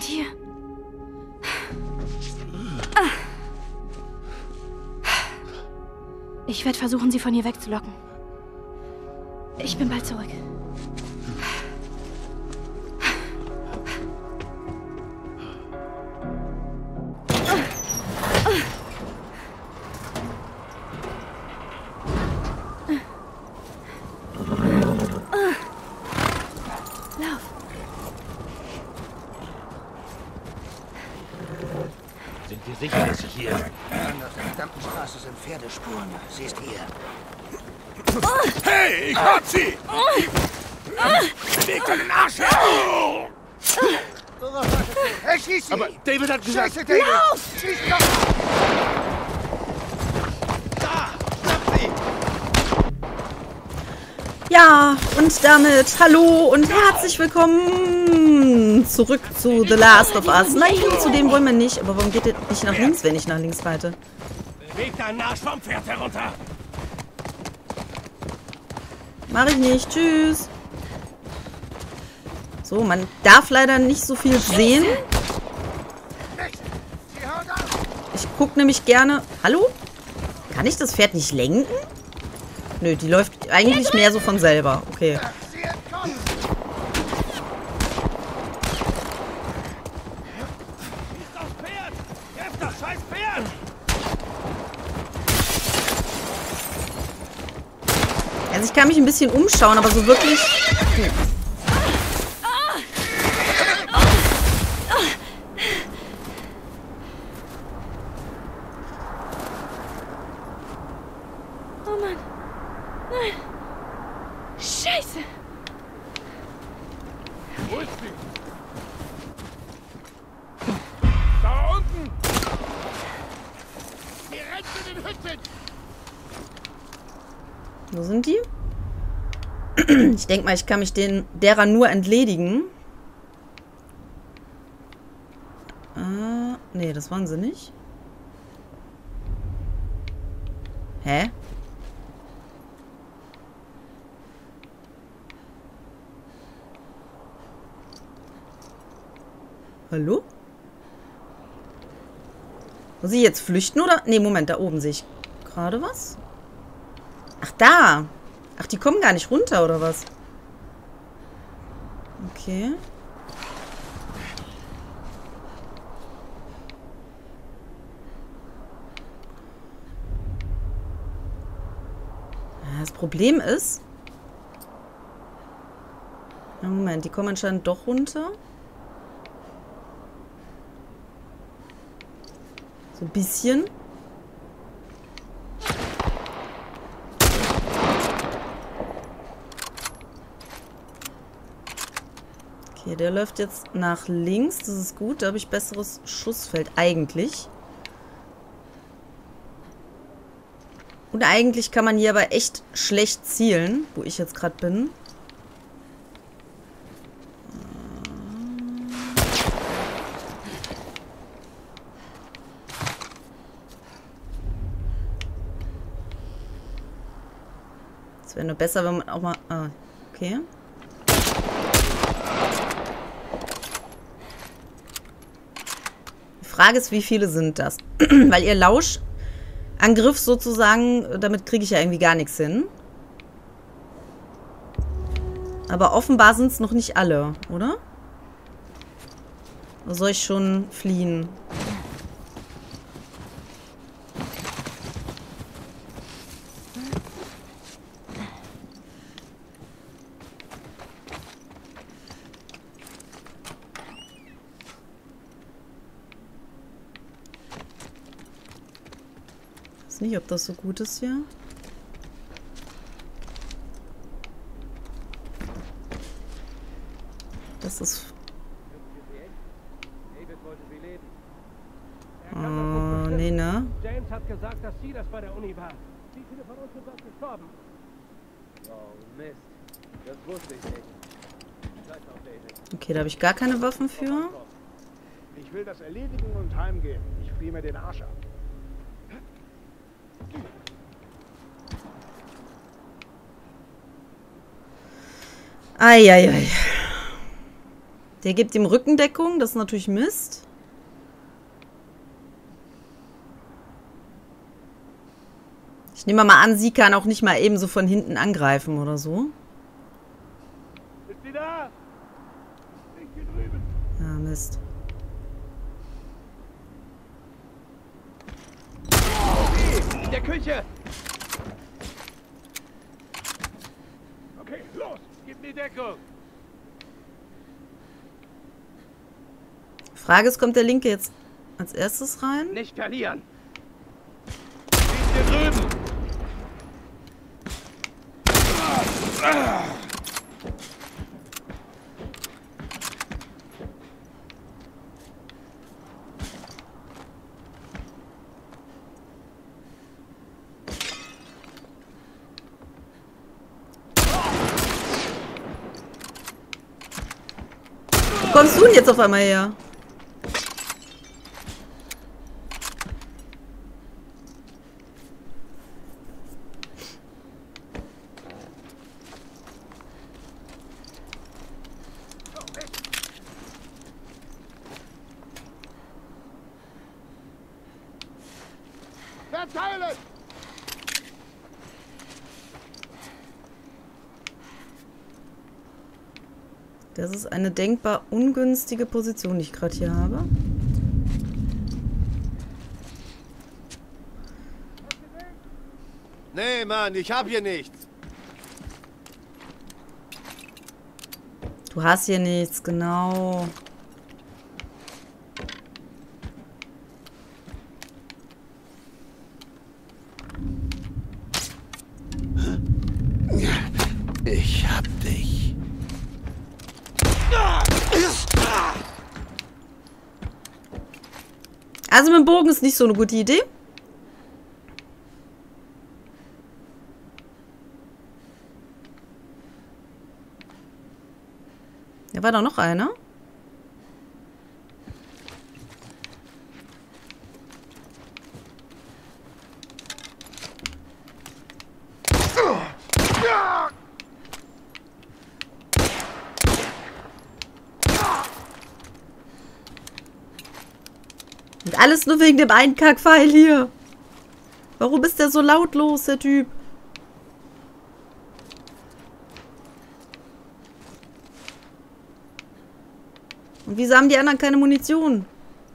hier. Ich werde versuchen, sie von hier wegzulocken. Ich bin bald zurück. Sind wir sicher, dass Sie hier... An der verdammten Straße sind Pferdespuren. Sie ist hier. Hey, ich hab Sie! Leg deinen Arsch her! Hey, schieß sie! Aber David hat gesagt... Scheiße, David! Schieß doch! Da! Schnapp sie! Ja, und damit hallo und herzlich willkommen zurück zu The Last of Us. Nein, zu dem wollen wir nicht. Aber warum geht ihr nicht nach links, wenn ich nach links reite? Leg deinen Arsch vom Pferd herunter! Mach ich nicht. Tschüss. So, man darf leider nicht so viel sehen. Ich gucke nämlich gerne... Hallo? Kann ich das Pferd nicht lenken? Nö, die läuft eigentlich mehr so von selber. Okay. Also ich kann mich ein bisschen umschauen, aber so wirklich... Oh Mann. Nein. Scheiße. Wo ist sie? Da unten! Sie rennt in den Hütten! Wo sind die? Ich denke mal, ich kann mich derer nur entledigen. Nee, das waren sie nicht. Hä? Hallo? Muss ich jetzt flüchten oder? Nee, Moment, da oben sehe ich gerade was. Ach, da. Ach, die kommen gar nicht runter, oder was? Okay. Das Problem ist... Ja, Moment, die kommen anscheinend doch runter. So ein bisschen. Okay, der läuft jetzt nach links. Das ist gut. Da habe ich besseres Schussfeld eigentlich. Und eigentlich kann man hier aber echt schlecht zielen, wo ich jetzt gerade bin. Es wäre nur besser, wenn man auch mal... Ah, okay. Die Frage ist, wie viele sind das? Weil ihr Lauschangriff sozusagen, damit kriege ich ja irgendwie gar nichts hin. Aber offenbar sind es noch nicht alle, oder? Oder soll ich schon fliehen? Ich weiß nicht, ob das so gut ist hier. Das ist... Oh, nee, ne? James hat gesagt, dass Sie das bei der Uni waren. Wie viele von uns sind dort gestorben? Oh, Mist. Das wusste ich nicht. Okay, da habe ich gar keine Waffen für. Ich will das erledigen und heimgehen. Ich friere mir den Arsch ab. Eieiei. Der gibt ihm Rückendeckung. Das ist natürlich Mist. Ich nehme mal an, sie kann auch nicht mal eben so von hinten angreifen oder so. Ist sie da? Ich hier drüben. Ja, Mist. In der Küche! Okay, los. Gib mir Deckung! Frage ist, kommt der Linke jetzt als erstes rein? Nicht verlieren! Sie ist hier drüben! Wo kommst du denn jetzt auf einmal her? Verteilen! Das ist eine denkbar ungünstige Position, die ich gerade hier habe. Nee, Mann, ich hab hier nichts. Du hast hier nichts, genau. Ich hab dich. Also mit dem Bogen ist nicht so eine gute Idee. Da war doch noch einer. Und alles nur wegen dem einen Kackpfeil hier. Warum ist der so lautlos, der Typ? Und wieso haben die anderen keine Munition?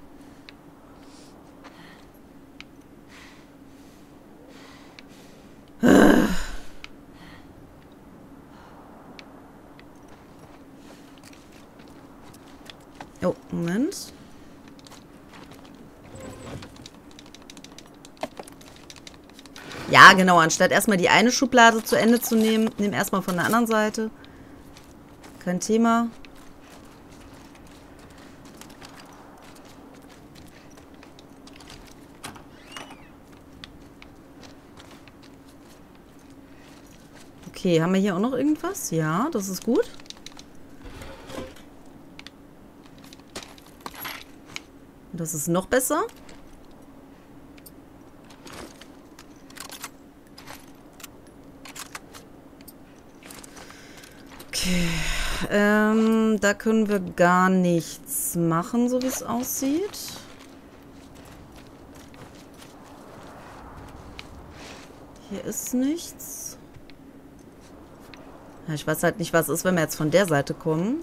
Oh, Moment. Ja, genau. Anstatt erstmal die eine Schublade zu Ende zu nehmen, nimm erstmal von der anderen Seite. Kein Thema. Okay, haben wir hier auch noch irgendwas? Ja, das ist gut. Das ist noch besser. Okay. Da können wir gar nichts machen, so wie es aussieht. Hier ist nichts. Ja, ich weiß halt nicht, was ist, wenn wir jetzt von der Seite kommen.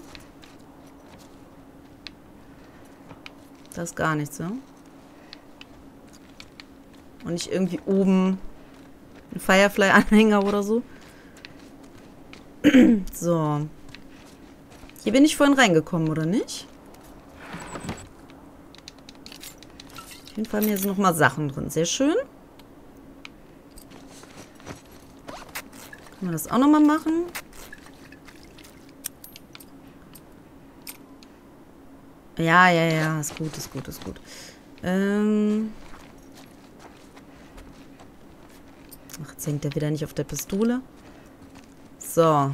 Da ist gar nichts, ja? Und nicht irgendwie oben ein Firefly-Anhänger oder so. So. Hier bin ich vorhin reingekommen, oder nicht? Auf jeden Fall, hier sind nochmal Sachen drin. Sehr schön. Können wir das auch nochmal machen? Ja, ja, ja. Ist gut, ist gut, ist gut. Ach, jetzt hängt der wieder nicht auf der Pistole. So.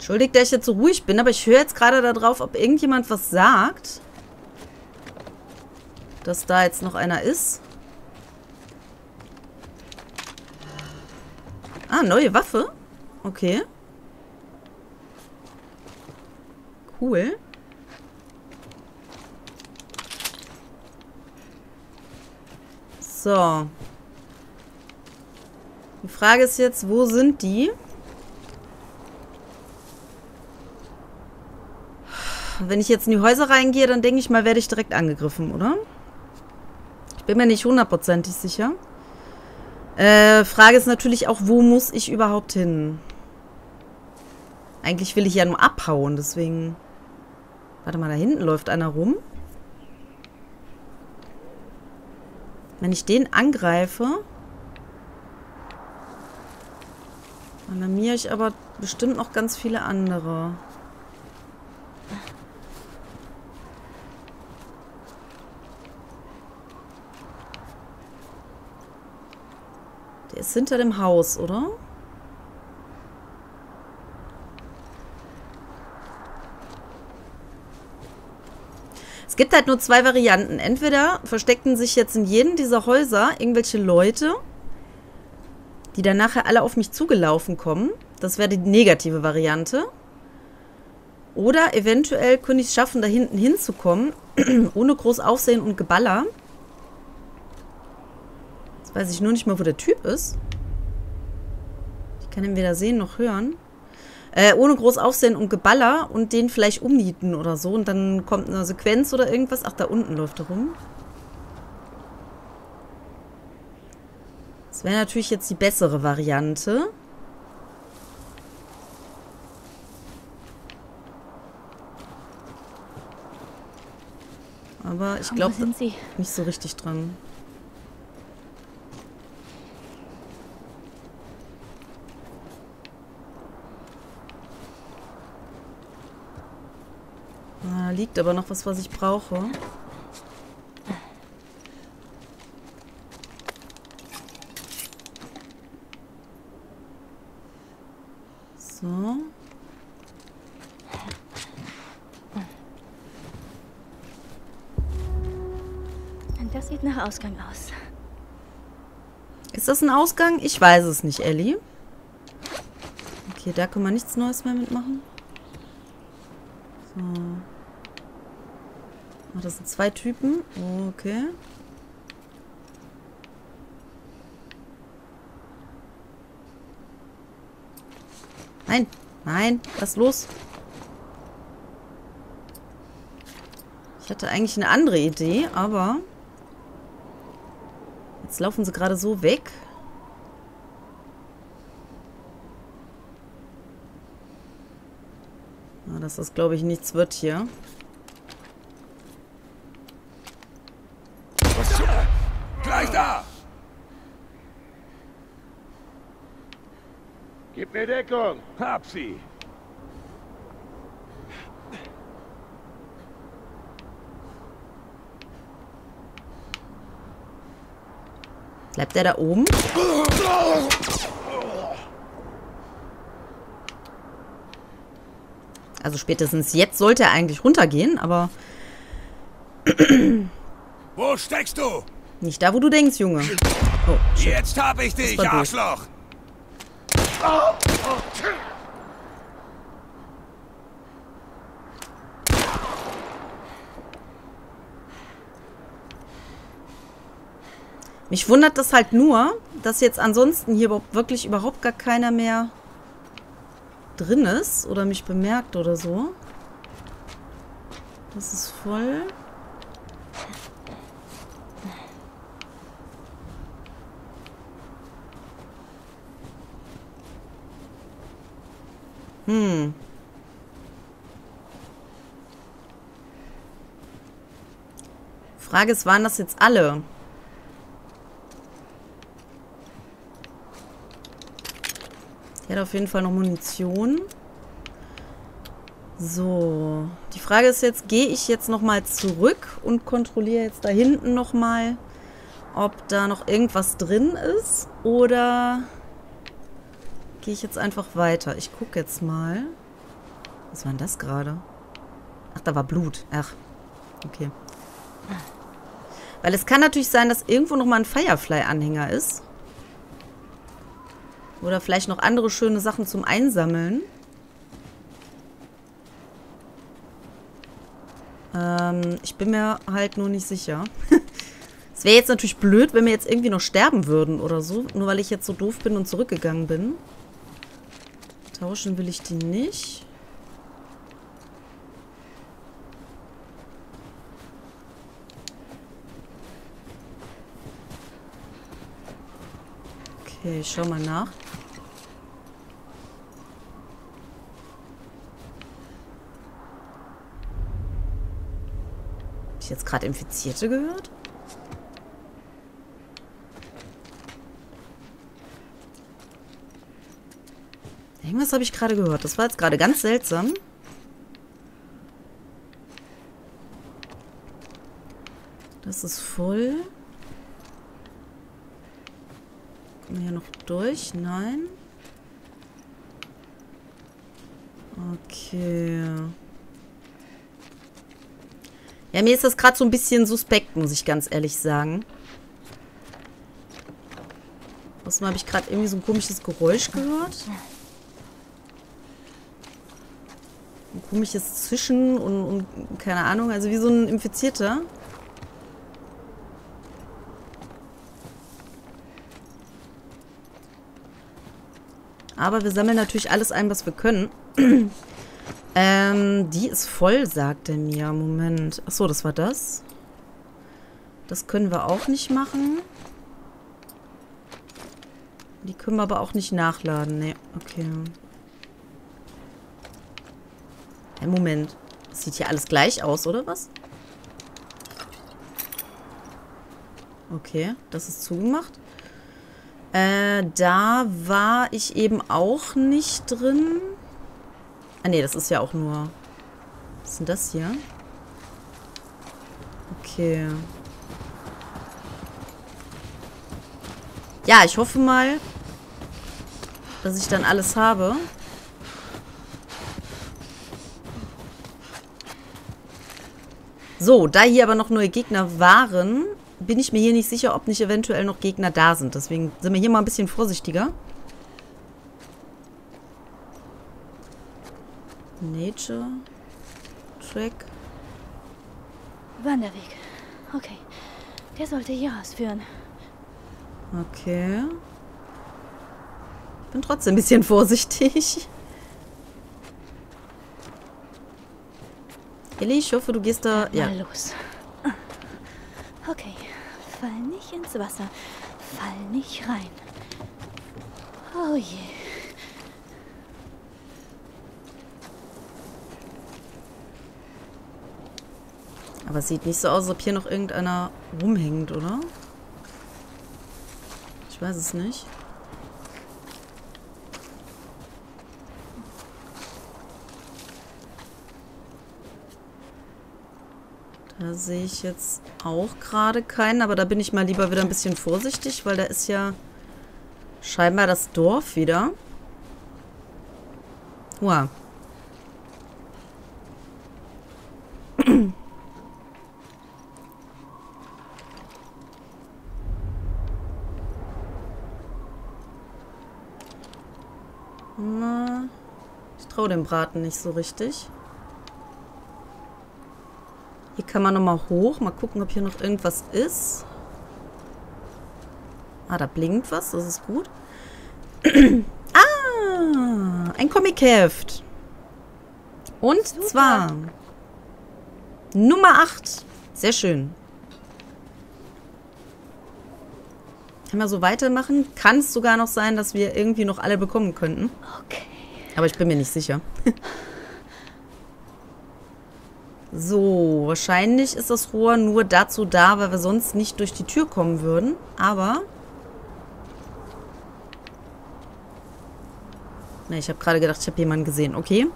Entschuldigt, dass ich jetzt so ruhig bin, aber ich höre jetzt gerade da drauf, ob irgendjemand was sagt. Dass da jetzt noch einer ist. Ah, neue Waffe. Okay. Cool. So. Die Frage ist jetzt, wo sind die? Wenn ich jetzt in die Häuser reingehe, dann denke ich mal, werde ich direkt angegriffen, oder? Ich bin mir nicht hundertprozentig sicher. Frage ist natürlich auch, wo muss ich überhaupt hin? Eigentlich will ich ja nur abhauen, deswegen... Warte mal, da hinten läuft einer rum. Wenn ich den angreife... alarmiere ich aber bestimmt noch ganz viele andere. Der ist hinter dem Haus, oder? Es gibt halt nur zwei Varianten. Entweder versteckten sich jetzt in jedem dieser Häuser irgendwelche Leute, die dann nachher alle auf mich zugelaufen kommen. Das wäre die negative Variante. Oder eventuell könnte ich es schaffen, da hinten hinzukommen, ohne groß Aufsehen und Geballer. Jetzt weiß ich nur nicht mal, wo der Typ ist. Ich kann ihn weder sehen noch hören. Ohne groß Aufsehen und Geballer und den vielleicht umnieten oder so. Und dann kommt eine Sequenz oder irgendwas. Ach, da unten läuft er rum. Das wäre natürlich jetzt die bessere Variante. Aber ich glaube nicht so richtig dran. Da liegt aber noch was ich brauche. So. Das sieht nach Ausgang aus. Ist das ein Ausgang? Ich weiß es nicht, Ellie. Okay, da können wir nichts Neues mehr mitmachen. So. Oh, das sind zwei Typen. Okay. Nein, nein, was ist los? Ich hatte eigentlich eine andere Idee, aber jetzt laufen sie gerade so weg. Na, dass das, glaube ich, nichts wird hier. Gleich da! Gib mir Deckung. Hab sie! Bleibt der da oben? Also spätestens jetzt sollte er eigentlich runtergehen, aber... Wo steckst du? Nicht da, wo du denkst, Junge. Oh, shit. Jetzt hab ich dich, Arschloch! Mich wundert das halt nur, dass jetzt ansonsten hier wirklich überhaupt gar keiner mehr drin ist oder mich bemerkt oder so. Das ist voll. Frage ist, waren das jetzt alle? Ich hätte auf jeden Fall noch Munition. So. Die Frage ist jetzt, gehe ich jetzt nochmal zurück und kontrolliere jetzt da hinten nochmal, ob da noch irgendwas drin ist? Oder gehe ich jetzt einfach weiter? Ich gucke jetzt mal. Was war denn das gerade? Ach, da war Blut. Ach, okay. Weil es kann natürlich sein, dass irgendwo nochmal ein Firefly-Anhänger ist. Oder vielleicht noch andere schöne Sachen zum Einsammeln. Ich bin mir halt nur nicht sicher. Es wäre jetzt natürlich blöd, wenn wir jetzt irgendwie noch sterben würden oder so. Nur weil ich jetzt so doof bin und zurückgegangen bin. Tauschen will ich die nicht. Okay, ich schau mal nach. Habe ich jetzt gerade Infizierte gehört? Irgendwas habe ich gerade gehört. Das war jetzt gerade ganz seltsam. Das ist voll. Kommen wir hier noch durch? Nein. Okay. Ja, mir ist das gerade so ein bisschen suspekt, muss ich ganz ehrlich sagen. Außerdem habe ich gerade irgendwie so ein komisches Geräusch gehört. Ein komisches Zischen und keine Ahnung, also wie so ein Infizierter. Aber wir sammeln natürlich alles ein, was wir können. Die ist voll, sagt er mir. Moment. Achso, das war das. Das können wir auch nicht machen. Die können wir aber auch nicht nachladen. Nee, okay. Moment. Das sieht hier alles gleich aus, oder was? Okay, das ist zugemacht. Da war ich eben auch nicht drin. Ah, nee, das ist ja auch nur... Was ist denn das hier? Okay. Ja, ich hoffe mal, dass ich dann alles habe. So, da hier aber noch neue Gegner waren, bin ich mir hier nicht sicher, ob nicht eventuell noch Gegner da sind. Deswegen sind wir hier mal ein bisschen vorsichtiger. Nature Track. Wanderweg. Okay. Der sollte hier ausführen. Okay. Bin trotzdem ein bisschen vorsichtig. Ellie, ich hoffe, du gehst da... Ja. Mal los. Okay. Fall nicht ins Wasser. Fall nicht rein. Oh je. Aber es sieht nicht so aus, als ob hier noch irgendeiner rumhängt, oder? Ich weiß es nicht. Da sehe ich jetzt auch gerade keinen, aber da bin ich mal lieber wieder ein bisschen vorsichtig, weil da ist ja scheinbar das Dorf wieder. Wow. Na, ich traue dem Braten nicht so richtig. Hier kann man nochmal hoch. Mal gucken, ob hier noch irgendwas ist. Ah, da blinkt was. Das ist gut. Ah, ein Comicheft. Und Super. zwar Nummer 8. Sehr schön. Können wir so weitermachen? Kann es sogar noch sein, dass wir irgendwie noch alle bekommen könnten. Okay. Aber ich bin mir nicht sicher. So, wahrscheinlich ist das Rohr nur dazu da, weil wir sonst nicht durch die Tür kommen würden. Aber... Ne, ich habe gerade gedacht, ich habe jemanden gesehen. Okay.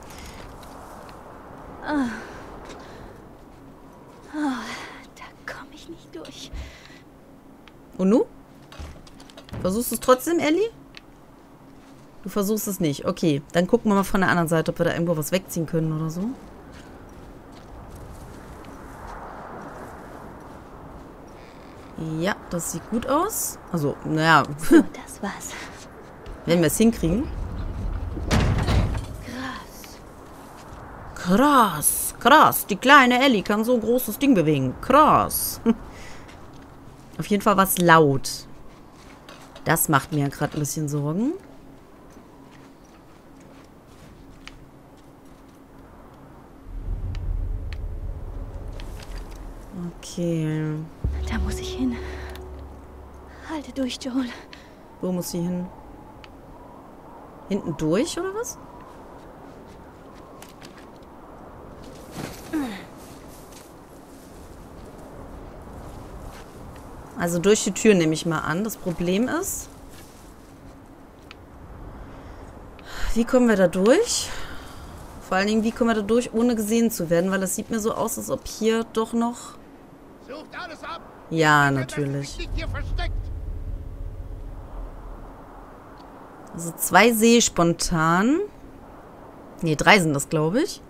Da komme ich nicht durch. Und nu? Versuchst du es trotzdem, Ellie? Du versuchst es nicht. Okay, dann gucken wir mal von der anderen Seite, ob wir da irgendwo was wegziehen können oder so. Ja, das sieht gut aus. Also, naja. So, das war's. Wenn wir es hinkriegen. Krass. Krass, krass. Die kleine Ellie kann so ein großes Ding bewegen. Krass. Auf jeden Fall war es laut. Das macht mir gerade ein bisschen Sorgen. Okay. Da muss ich hin. Halte durch, Joel. Wo muss sie hin? Hinten durch, oder was? Also durch die Tür nehme ich mal an. Das Problem ist... Wie kommen wir da durch? Vor allen Dingen, wie kommen wir da durch, ohne gesehen zu werden? Weil das sieht mir so aus, als ob hier doch noch... Sucht alles ab. Ja, natürlich. Liegt hier versteckt. Also 2 sehe ich spontan. Ne, 3 sind das, glaube ich.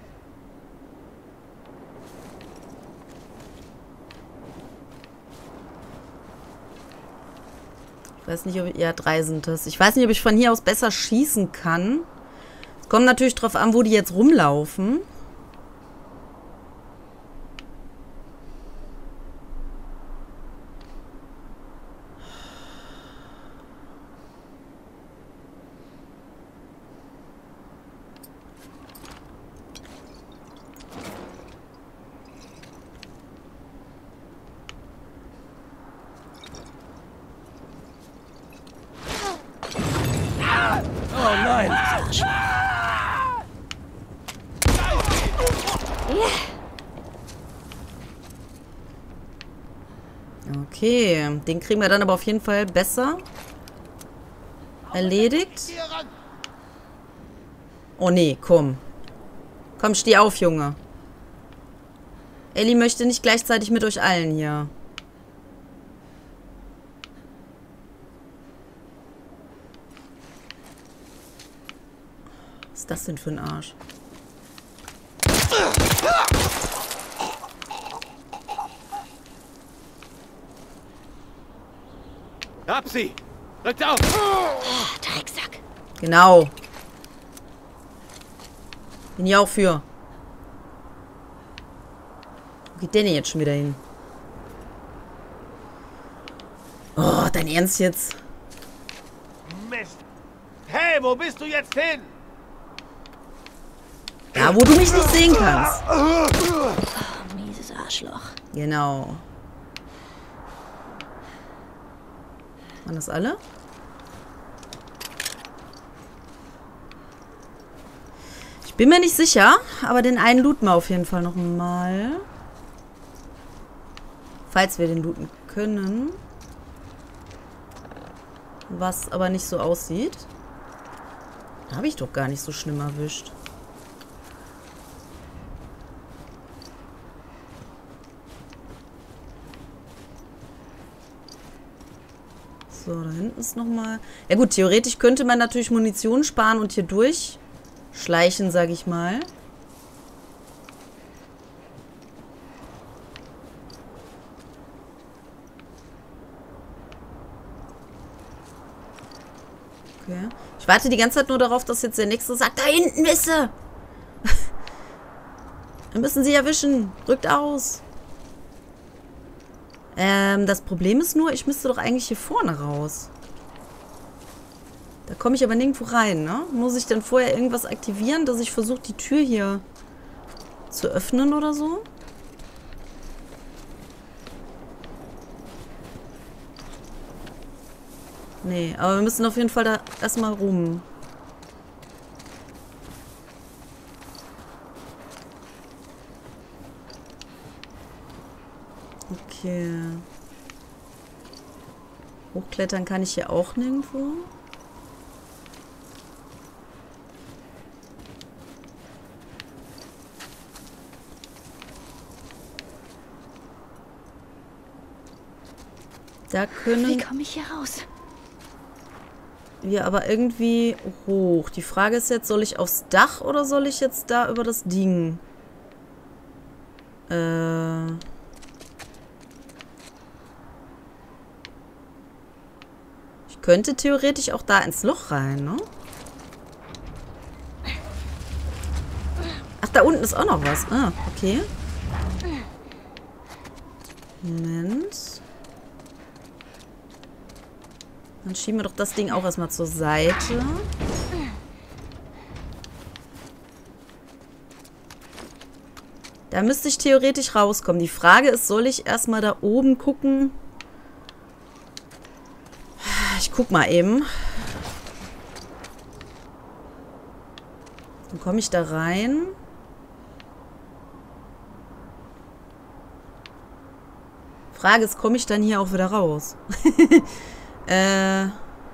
Ich weiß nicht, ob ich... Ja, 3 sind das. Ich weiß nicht, ob ich von hier aus besser schießen kann. Es kommt natürlich drauf an, wo die jetzt rumlaufen. Oh nein! Okay, den kriegen wir dann aber auf jeden Fall besser erledigt. Hier ran. Oh nee, komm. Komm, steh auf, Junge. Ellie möchte nicht gleichzeitig mit euch allen hier. Was ist das denn für ein Arsch? Hab sie! Rückt auf! Drecksack. Genau. Bin ich auch für. Wo geht der denn jetzt schon wieder hin? Oh, dein Ernst jetzt? Mist! Hey, wo bist du jetzt hin? Ja, wo du mich nicht sehen kannst. Oh, mieses Arschloch. Genau. Waren das alle? Ich bin mir nicht sicher, aber den einen looten wir auf jeden Fall noch mal. Falls wir den looten können. Was aber nicht so aussieht. Habe ich doch gar nicht so schlimm erwischt. So, da hinten ist nochmal... Ja gut, theoretisch könnte man natürlich Munition sparen und hier durchschleichen, sage ich mal. Okay. Ich warte die ganze Zeit nur darauf, dass jetzt der Nächste sagt, da hinten bist du! Wir müssen sie erwischen. Rückt aus. Das Problem ist nur, ich müsste doch eigentlich hier vorne raus. Da komme ich aber nirgendwo rein, ne? Muss ich dann vorher irgendwas aktivieren, dass ich versuche, die Tür hier zu öffnen oder so? Nee, aber wir müssen auf jeden Fall da erstmal rum. Okay. Hochklettern kann ich hier auch nirgendwo. Da Wie können... komme ich hier raus? wir aber irgendwie hoch. Die Frage ist jetzt, soll ich aufs Dach oder soll ich jetzt da über das Ding? Ich könnte theoretisch auch da ins Loch rein, ne? Ach, da unten ist auch noch was. Ah, okay. Moment. Dann schieben wir doch das Ding auch erstmal zur Seite. Da müsste ich theoretisch rauskommen. Die Frage ist, soll ich erstmal da oben gucken? Ich guck mal eben. Dann komme ich da rein. Frage ist, komme ich dann hier auch wieder raus? Aber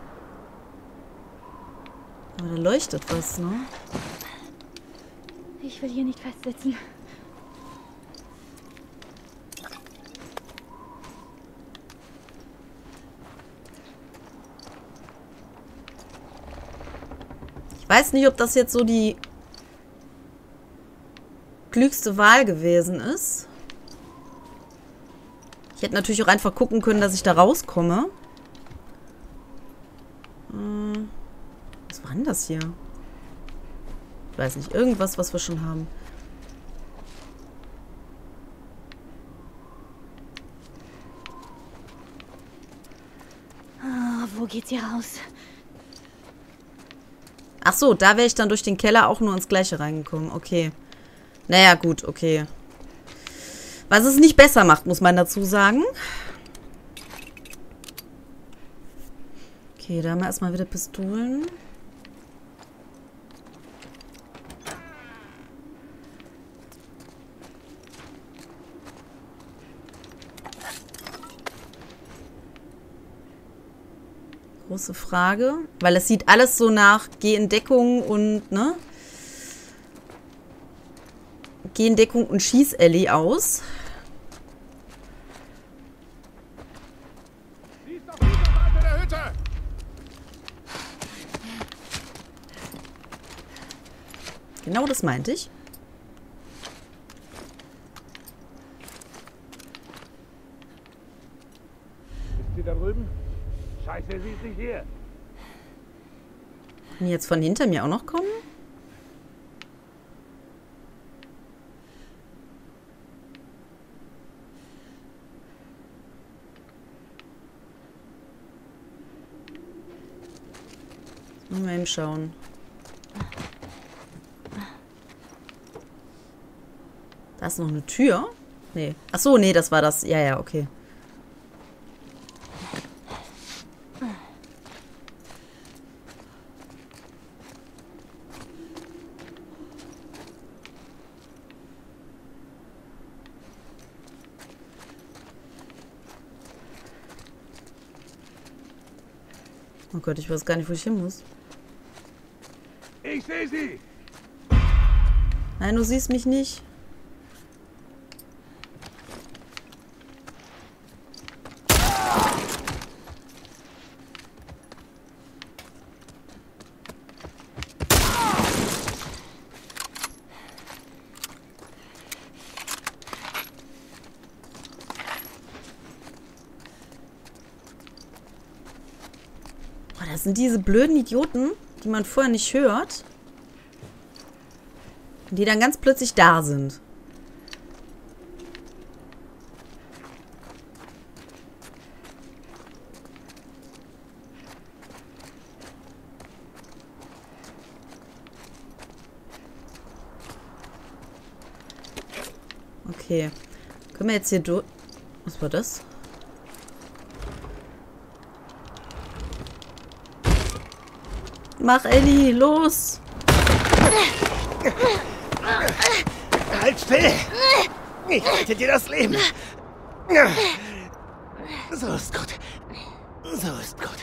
da leuchtet was, ne? Ich will hier nicht festsitzen. Ich weiß nicht, ob das jetzt so die klügste Wahl gewesen ist. Ich hätte natürlich auch einfach gucken können, dass ich da rauskomme. Was war denn das hier? Ich weiß nicht. Irgendwas, was wir schon haben. Ah, wo geht's hier raus? Ach so, da wäre ich dann durch den Keller auch nur ins Gleiche reingekommen. Okay. Naja, gut, okay. Was es nicht besser macht, muss man dazu sagen. Okay, da haben wir erstmal wieder Pistolen. Große Frage. Weil es sieht alles so nach Geh in Deckung und, ne? Geh in Deckung und Schieß-Ellie aus. Sie ist auf dieser Seite der Hütte! Genau das meinte ich. Ist sie da drüben? Scheiße, sie ist nicht hier. Können die jetzt von hinter mir auch noch kommen? Mal eben schauen. Da ist noch eine Tür. Nee. Ach so, nee, das war das. Ja, ja, okay. Oh Gott, ich weiß gar nicht, wo ich hin muss. Ich sehe sie! Nein, du siehst mich nicht. Boah, das sind diese blöden Idioten, die man vorher nicht hört. Und die dann ganz plötzlich da sind. Okay. Können wir jetzt hier durch... Was war das? Mach, Ellie, los! Halt still! Ich rette dir das Leben! So ist gut. So ist gut.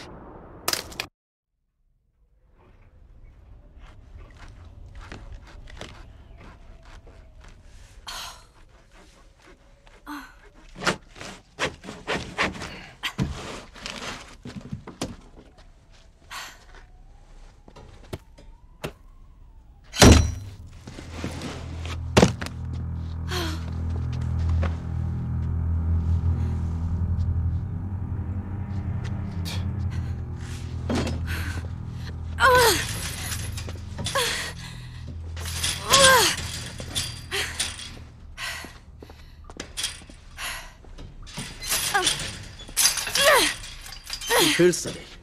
fühlst du dich?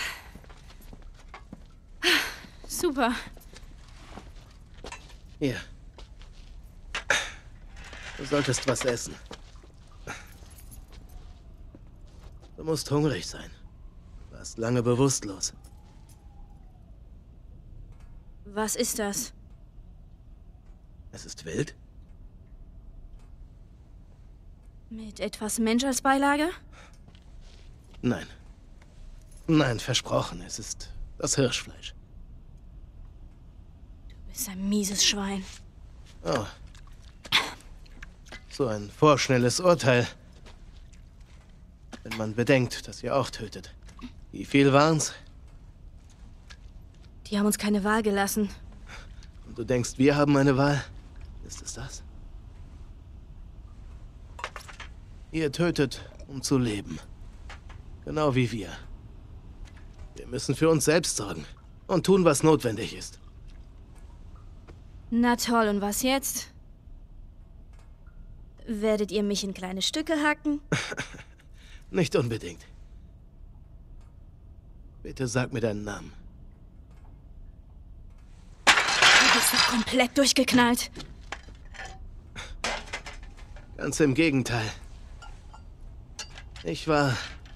Super. Hier. Du solltest was essen. Du musst hungrig sein. Du warst lange bewusstlos. Was ist das? Es ist wild? Mit etwas Mensch als Beilage? Nein. Nein, versprochen. Es ist das Hirschfleisch. Du bist ein mieses Schwein. Oh. So ein vorschnelles Urteil. Wenn man bedenkt, dass ihr auch tötet. Wie viel waren's? Die haben uns keine Wahl gelassen. Und du denkst, wir haben eine Wahl? Ist es das? Ihr tötet, um zu leben. Genau wie wir. Wir müssen für uns selbst sorgen und tun, was notwendig ist. Na toll, und was jetzt? Werdet ihr mich in kleine Stücke hacken? Nicht unbedingt. Bitte sag mir deinen Namen. Du bist doch komplett durchgeknallt. Ganz im Gegenteil. Ich war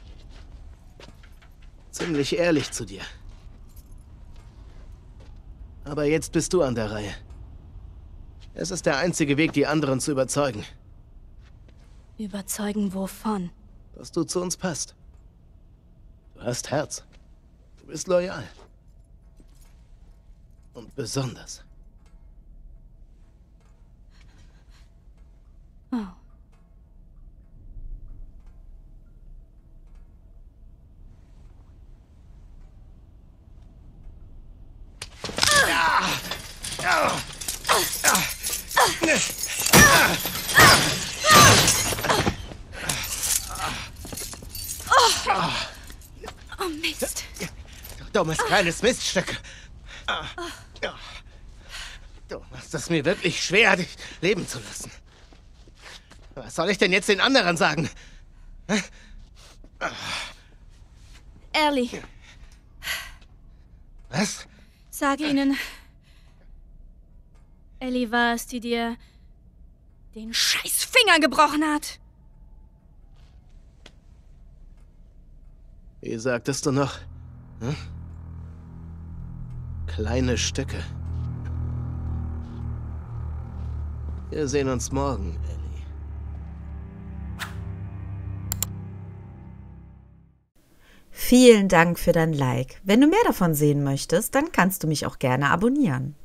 ziemlich ehrlich zu dir. Aber jetzt bist du an der Reihe. Es ist der einzige Weg, die anderen zu überzeugen. Überzeugen wovon? Dass du zu uns passt. Du hast Herz. Du bist loyal. Und besonders. Oh. Oh, Mist. Du dummes kleines Miststück. Du machst es mir wirklich schwer, dich leben zu lassen. Was soll ich denn jetzt den anderen sagen? Ellie, Was? sag ihnen... Ellie war es, die dir den scheiß Finger gebrochen hat. Wie sagtest du noch? Hm? Kleine Stücke. Wir sehen uns morgen, Ellie. Vielen Dank für dein Like. Wenn du mehr davon sehen möchtest, dann kannst du mich auch gerne abonnieren.